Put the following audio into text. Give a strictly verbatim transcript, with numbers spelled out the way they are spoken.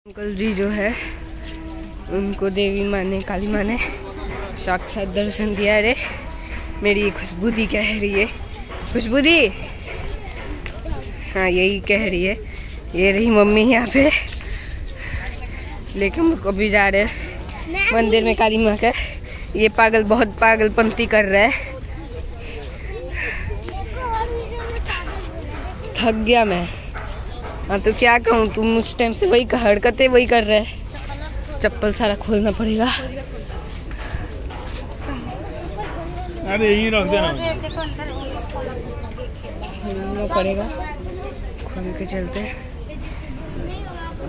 Uncle जी जो है उनको देवी माँ ने, काली माँ ने साक्षात दर्शन दिया रे। मेरी खुशबू दी कह रही है, खुशबू दी, हाँ यही कह रही है। ये रही मम्मी यहाँ पे लेके मुझको भी जा रहे मंदिर में काली माँ का। ये पागल बहुत पागलपंती कर रहा है। थक गया मैं। हाँ तो क्या कहूँ, तुम उस टाइम से वही हरकतें वही कर रहे हैं। चप्पल सारा खोलना पड़ेगा। अरे यहीं रख देना। खोलना पड़ेगा, खोल के चलते हैं।